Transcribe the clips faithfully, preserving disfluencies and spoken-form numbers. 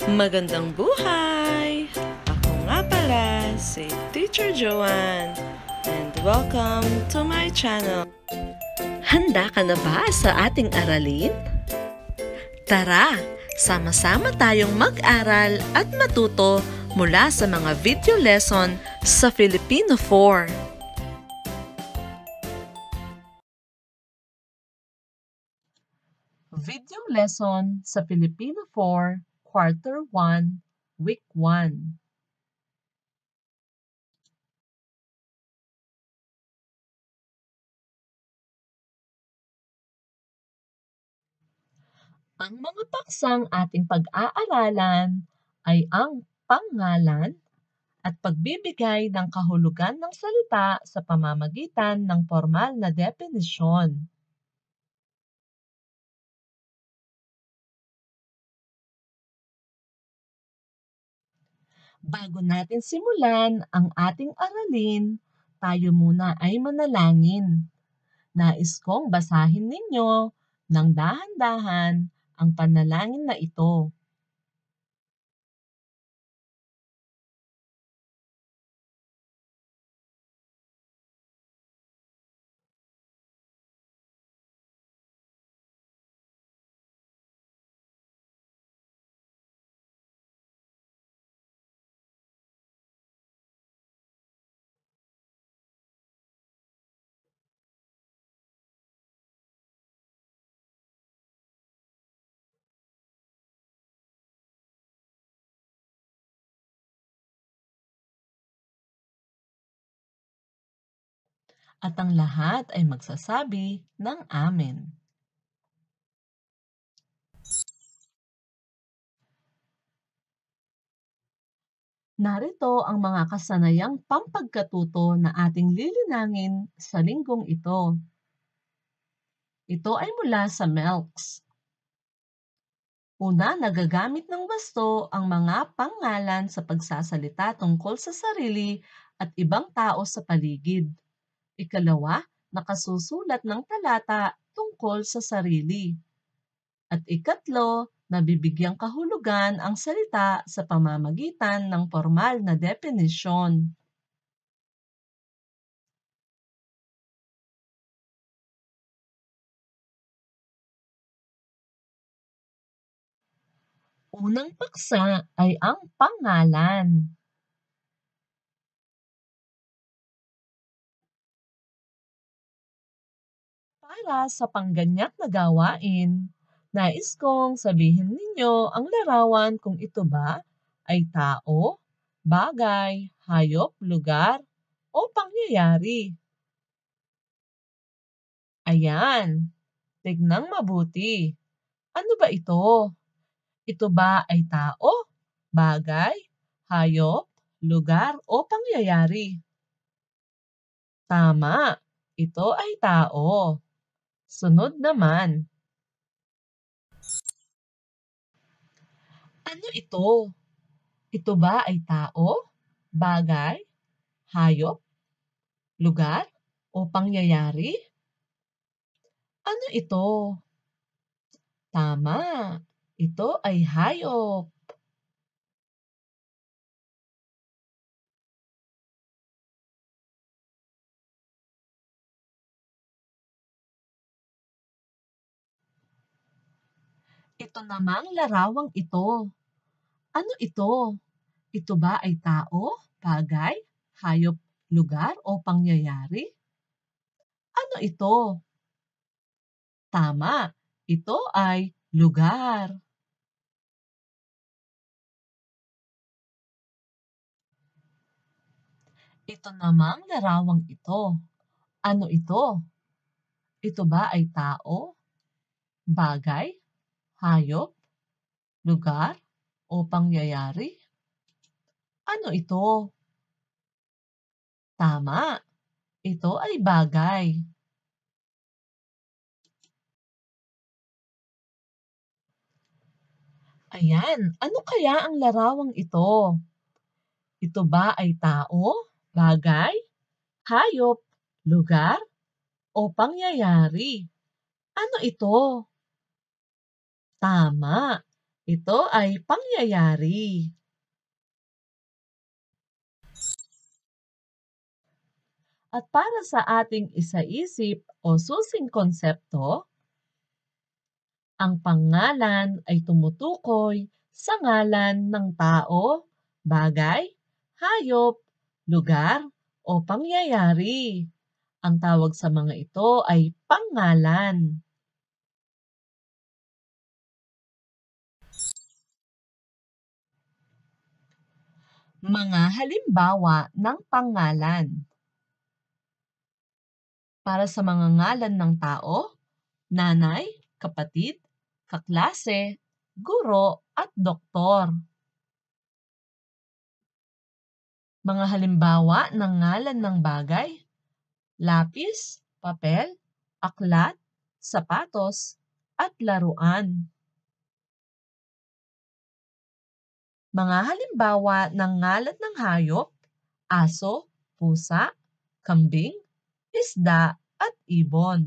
Magandang buhay! Ako nga pala si Teacher Joanne and welcome to my channel. Handa ka na ba sa ating aralin? Tara, sama-sama tayong mag-aral at matuto mula sa mga video lesson sa Filipino four. Video lesson sa Filipino four, Quarter one, Week one. Ang mga paksang ating pag-aaralan ay ang pangalan at pagbibigay ng kahulugan ng salita sa pamamagitan ng formal na definisyon. Bago natin simulan ang ating aralin, tayo muna ay manalangin. Nais kong basahin ninyo ng dahan-dahan ang panalangin na ito. At ang lahat ay magsasabi ng Amen. Narito ang mga kasanayang pampagkatuto na ating lilinangin sa linggong ito. Ito ay mula sa Melks. Una, nagagamit ng wasto ang mga pangalan sa pagsasalita tungkol sa sarili at ibang tao sa paligid. Ikalawa, nakasusulat ng talata tungkol sa sarili. At ikatlo, nabibigyang kahulugan ang salita sa pamamagitan ng formal na definisyon. Unang paksa ay ang pangalan. Para sa pangganyak na gawain, nais kong sabihin ninyo ang larawan kung ito ba ay tao, bagay, hayop, lugar, o pangyayari. Ayan, tignang mabuti. Ano ba ito? Ito ba ay tao, bagay, hayop, lugar, o pangyayari? Tama, ito ay tao. Sunod naman. Ano ito? Ito ba ay tao, bagay, hayop, lugar, o pangyayari? Ano ito? Tama, ito ay hayop. Ito namang larawang ito. Ano ito? Ito ba ay tao, bagay, hayop, lugar, o pangyayari? Ano ito? Tama, ito ay lugar. Ito namang larawang ito. Ano ito? Ito ba ay tao, bagay, hayop, lugar, o pangyayari? Ano ito? Tama, ito ay bagay. Ayan, ano kaya ang larawang ito? Ito ba ay tao, bagay, hayop, lugar, o pangyayari? Ano ito? Tama, Ito ay pangyayari. At para sa ating isaisip o susing konsepto, ang pangalan ay tumutukoy sa ngalan ng tao, bagay, hayop, lugar, o pangyayari. Ang tawag sa mga ito ay pangalan. Mga halimbawa ng pangalan. Para sa mga ngalan ng tao, nanay, kapatid, kaklase, guro, at doktor. Mga halimbawa ng ngalan ng bagay, lapis, papel, aklat, sapatos, at laruan. Mga halimbawa ng ngalan ng hayop, aso, pusa, kambing, isda, at ibon.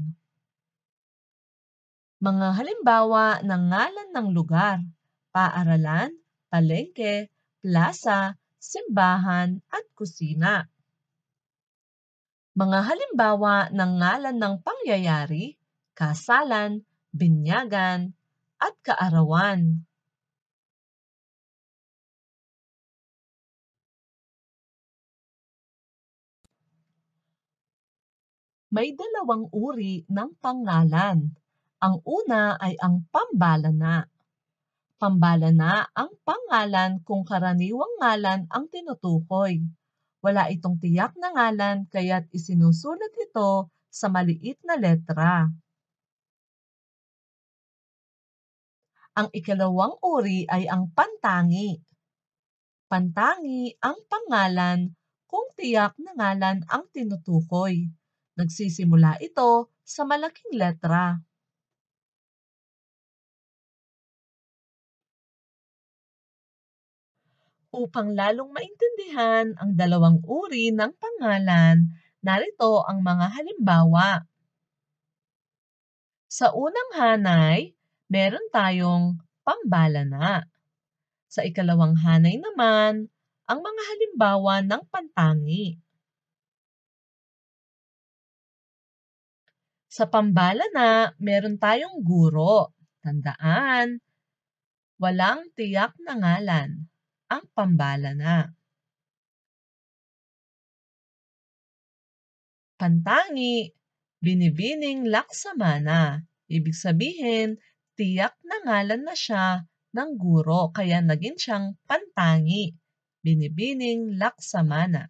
Mga halimbawa ng ngalan ng lugar, paaralan, palengke, plaza, simbahan, at kusina. Mga halimbawa ng ngalan ng pangyayari, kasalan, binyagan, at kaarawan. May dalawang uri ng pangalan. Ang una ay ang pambalana. Pambalana ang pangalan kung karaniwang ngalan ang tinutukoy. Wala itong tiyak na ngalan kaya't isinusulat ito sa maliit na letra. Ang ikalawang uri ay ang pantangi. Pantangi ang pangalan kung tiyak na ngalan ang tinutukoy. Nagsisimula ito sa malaking letra. Upang lalong maintindihan ang dalawang uri ng pangalan, narito ang mga halimbawa. Sa unang hanay, meron tayong pambalana. Sa ikalawang hanay naman, ang mga halimbawa ng pantangi. Sa pambalana, meron tayong guro. Tandaan, walang tiyak na ngalan ang pambalana. Pantangi, binibining laksamana. Ibig sabihin, tiyak na ngalan na siya ng guro kaya naging siyang pantangi. Binibining laksamana.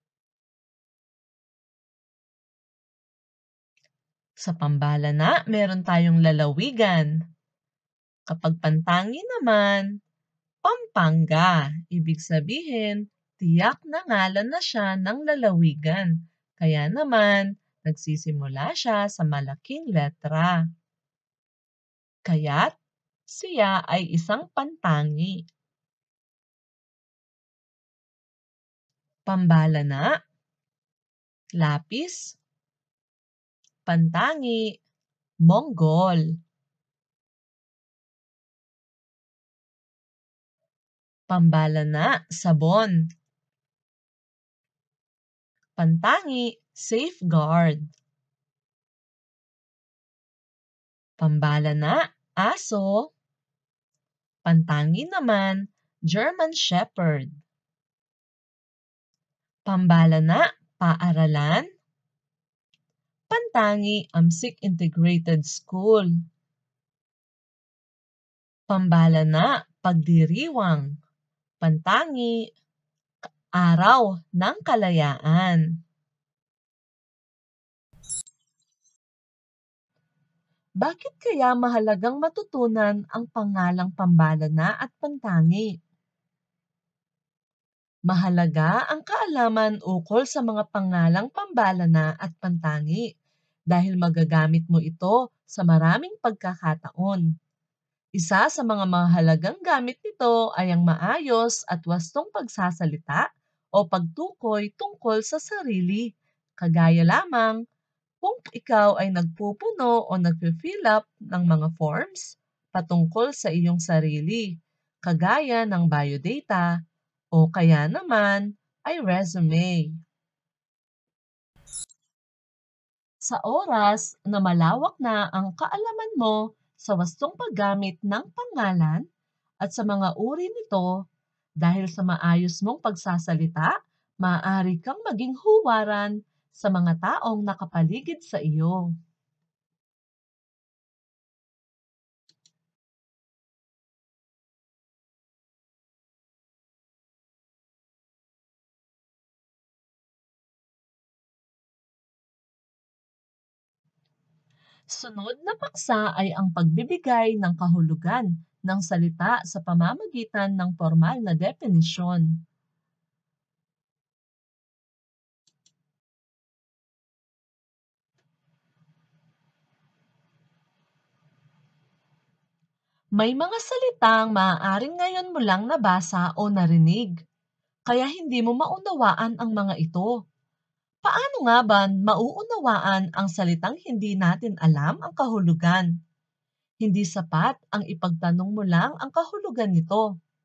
Sa pambalana, meron tayong lalawigan. Kapag pantangi naman, Pampanga. Ibig sabihin, tiyak na ngalan na siya ng lalawigan. Kaya naman, nagsisimula siya sa malaking letra. Kaya't siya ay isang pantangi. Pambalana, lapis, pantangi, Mongol. Pambalana, sabon. Pantangi, safeguard. Pambalana, aso. Pantangi naman, German Shepherd. Pambalana, paaralan. Pantangi, Amsik Integrated School. Pambalana, pagdiriwang. Pantangi, araw ng kalayaan. Bakit kaya mahalagang matutunan ang pangalang pambalana at pantangi? Mahalaga ang kaalaman ukol sa mga pangalang pambalana at pantangi dahil magagamit mo ito sa maraming pagkakataon. Isa sa mga mahalagang gamit nito ay ang maayos at wastong pagsasalita o pagtukoy tungkol sa sarili, kagaya lamang kung ikaw ay nagpupuno o nagfi-fill up ng mga forms patungkol sa iyong sarili. kagaya ng biodata o kaya naman ay resume. Sa oras na malawak na ang kaalaman mo sa wastong paggamit ng pangalan at sa mga uri nito, dahil sa maayos mong pagsasalita, maaari kang maging huwaran sa mga taong nakapaligid sa iyo. Sunod na paksa ay ang pagbibigay ng kahulugan ng salita sa pamamagitan ng formal na definisyon. May mga salitang maaaring ngayon mo lang nabasa o narinig, kaya hindi mo maunawaan ang mga ito. Paano nga ba mauunawaan ang salitang hindi natin alam ang kahulugan? Hindi sapat ang ipagtanong mo lang ang kahulugan nito.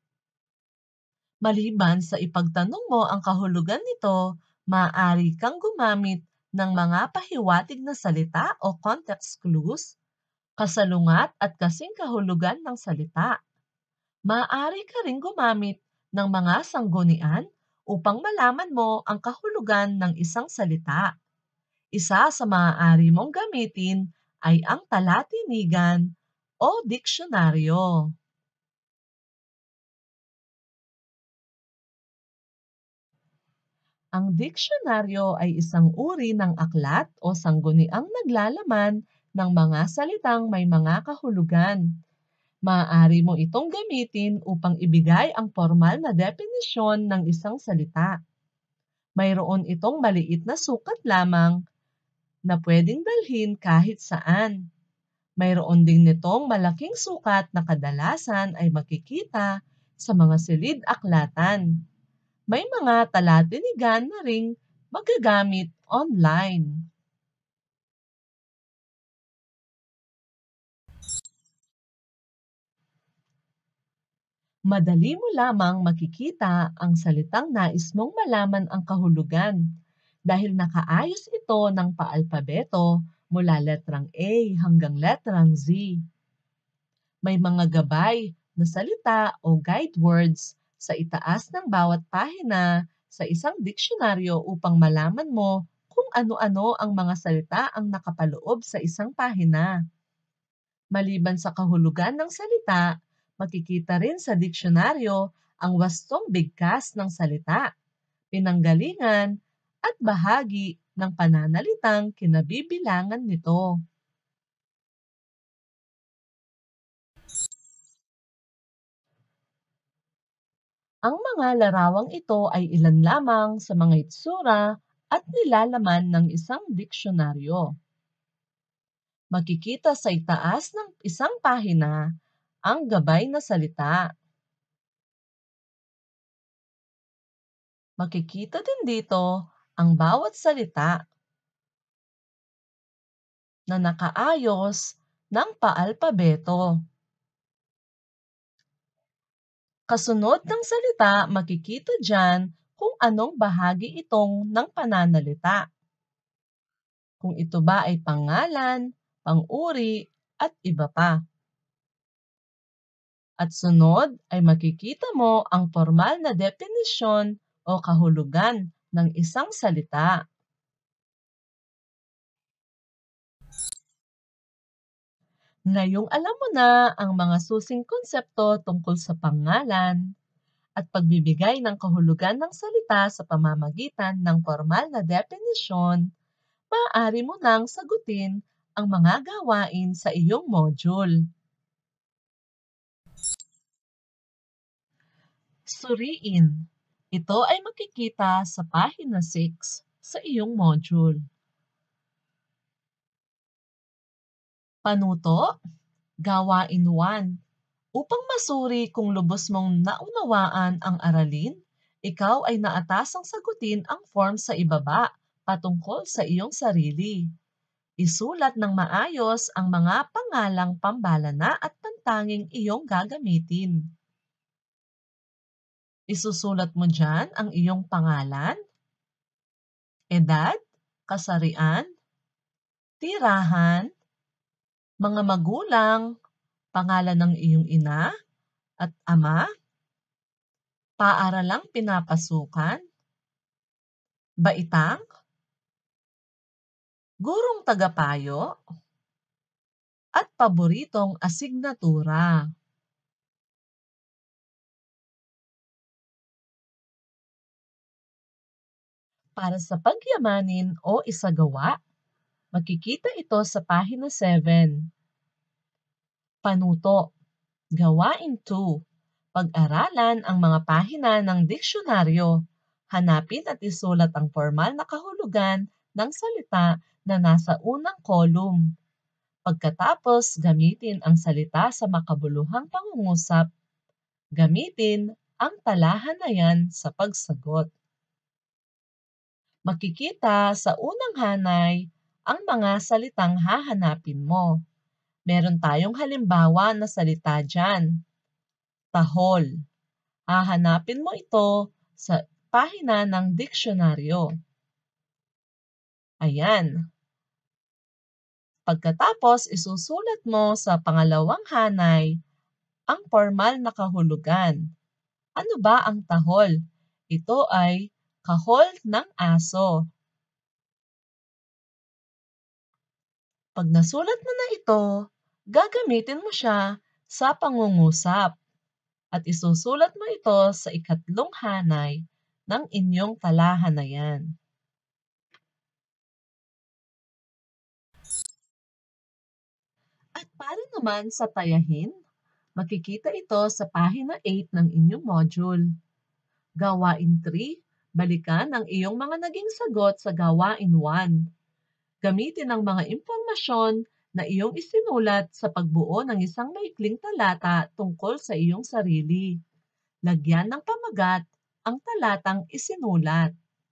Maliban sa ipagtanong mo ang kahulugan nito, maaari kang gumamit ng mga pahiwatig na salita o context clues, kasalungat at kasing kahulugan ng salita. Maaari ka ring gumamit ng mga sanggunian upang malaman mo ang kahulugan ng isang salita. Isa sa maaari mong gamitin ay ang talatinigan o diksyonaryo. Ang diksyonaryo ay isang uri ng aklat o sangguniang naglalaman ng mga salitang may mga kahulugan. Maaari mo itong gamitin upang ibigay ang formal na definisyon ng isang salita. Mayroon itong maliit na sukat lamang na pwedeng dalhin kahit saan. Mayroon din nitong malaking sukat na kadalasan ay makikita sa mga silid-aklatan. May mga talatinigan na ring magagamit online. Madali mo lamang makikita ang salitang nais mong malaman ang kahulugan dahil nakaayos ito ng paalpabeto mula letrang A hanggang letrang Z. May mga gabay na salita o guide words sa itaas ng bawat pahina sa isang diksyonaryo upang malaman mo kung ano-ano ang mga salita ang nakapaloob sa isang pahina. Maliban sa kahulugan ng salita, makikita rin sa diksyonaryo ang wastong bigkas ng salita, pinanggalingan, at bahagi ng pananalitang kinabibilangan nito. Ang mga larawang ito ay ilan lamang sa mga itsura at nilalaman ng isang diksyonaryo. Makikita sa itaas ng isang pahina ang gabay na salita. Makikita din dito ang bawat salita na nakaayos ng paalpabeto. Kasunod ng salita, makikita dyan kung anong bahagi itong ng pananalita. Kung ito ba ay pangalan, pang-uri, at iba pa. At sunod ay makikita mo ang formal na definisyon o kahulugan ng isang salita. Ngayong alam mo na ang mga susing konsepto tungkol sa pangalan at pagbibigay ng kahulugan ng salita sa pamamagitan ng formal na definisyon, maaari mo nang sagutin ang mga gawain sa iyong module. Suriin. Ito ay makikita sa pahina six sa iyong module. Panuto, gawain one. Upang masuri kung lubos mong naunawaan ang aralin, ikaw ay naatasang sagutin ang form sa ibaba patungkol sa iyong sarili. Isulat ng maayos ang mga pangalang pambalana at pantanging iyong gagamitin. Isusulat mo dyan ang iyong pangalan, edad, kasarian, tirahan, mga magulang, pangalan ng iyong ina at ama, paaralang pinapasukan, baitang, gurong tagapayo, at paboritong asignatura. Para sa pagyamanin o isagawa, makikita ito sa pahina seven. Panuto, gawain two. Pag-aralan ang mga pahina ng diksyonaryo. Hanapin at isulat ang formal na kahulugan ng salita na nasa unang kolum. Pagkatapos, gamitin ang salita sa makabuluhang pangungusap. Gamitin ang talahanayan sa pagsagot. Makikita sa unang hanay ang mga salitang hahanapin mo. Meron tayong halimbawa na salita dyan. Tahol. Hahanapin mo ito sa pahina ng diksyonaryo. Ayan. Pagkatapos, isusulat mo sa pangalawang hanay ang formal na kahulugan. Ano ba ang tahol? Ito ay kahol ng aso. Pag nasulat mo na ito, gagamitin mo siya sa pangungusap at isusulat mo ito sa ikatlong hanay ng inyong talahanayan. At para naman sa tayahin, makikita ito sa pahina eight ng inyong module. Gawain three, balikan ang iyong mga naging sagot sa gawain one. Gamitin ang mga impormasyon na iyong isinulat sa pagbuo ng isang maikling talata tungkol sa iyong sarili. Lagyan ng pamagat ang talatang isinulat.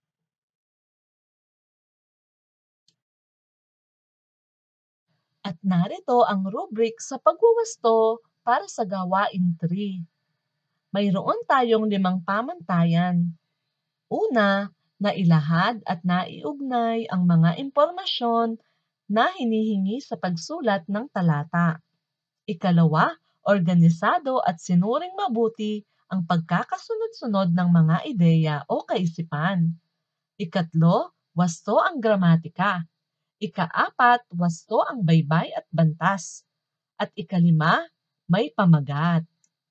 At narito ang rubric sa pagwawasto para sa gawain three. Mayroon tayong limang pamantayan. Una, nailahad at naiugnay ang mga impormasyon na hinihingi sa pagsulat ng talata. Ikalawa, organisado at sinuring mabuti ang pagkakasunod-sunod ng mga ideya o kaisipan. Ikatlo, wasto ang gramatika. Ikaapat, wasto ang baybay at bantas. At ikalima, may pamagat.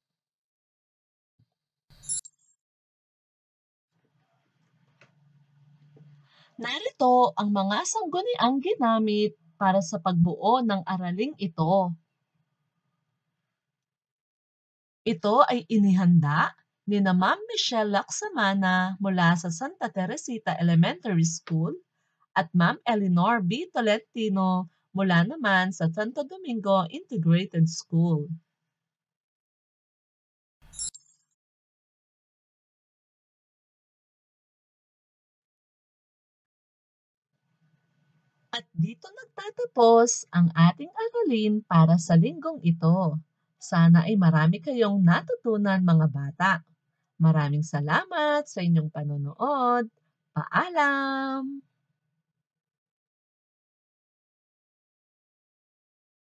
Narito ang mga sangguniang ginamit para sa pagbuo ng araling ito. Ito ay inihanda ni na Ma'am Michelle Laksamana mula sa Santa Teresita Elementary School at Ma'am Eleanor B. Tolentino mula naman sa Santo Domingo Integrated School. At dito nagtatapos ang ating aralin para sa linggong ito. Sana ay marami kayong natutunan mga bata. Maraming salamat sa inyong panonood. Paalam!